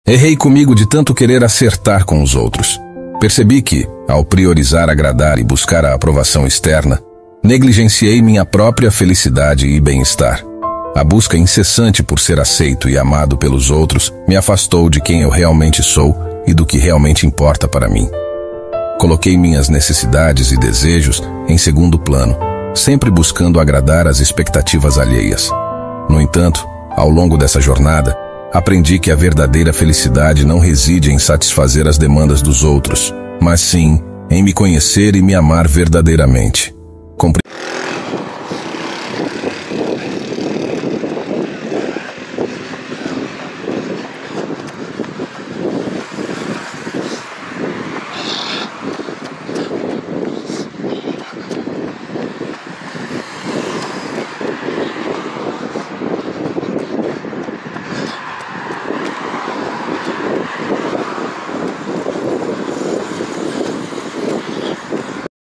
Errei comigo de tanto querer acertar com os outros. Percebi que, ao priorizar agradar e buscar a aprovação externa, negligenciei minha própria felicidade e bem-estar. A busca incessante por ser aceito e amado pelos outros me afastou de quem eu realmente sou e do que realmente importa para mim. Coloquei minhas necessidades e desejos em segundo plano, sempre buscando agradar às expectativas alheias. No entanto, ao longo dessa jornada, aprendi que a verdadeira felicidade não reside em satisfazer as demandas dos outros, mas sim em me conhecer e me amar verdadeiramente.